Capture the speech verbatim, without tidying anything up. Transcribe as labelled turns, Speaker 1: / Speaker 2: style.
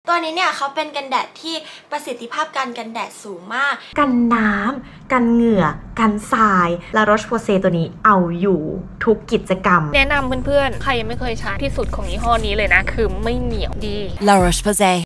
Speaker 1: ตัวนี้เนี่ยเขาเป็นกันแดดที่ประสิทธิภาพการกันแดดสูงมาก
Speaker 2: กันน้ำกันเหงื่อกันทรายและโรชโพเซตัวนี้เอาอยู่ทุกกิจกรรม
Speaker 3: แนะนำเพื่อนๆใครยังไม่เคยใช้ที่สุดของยี่ห้อนี้เลยนะคือไม่เหนียวดี
Speaker 4: La Roche-Posay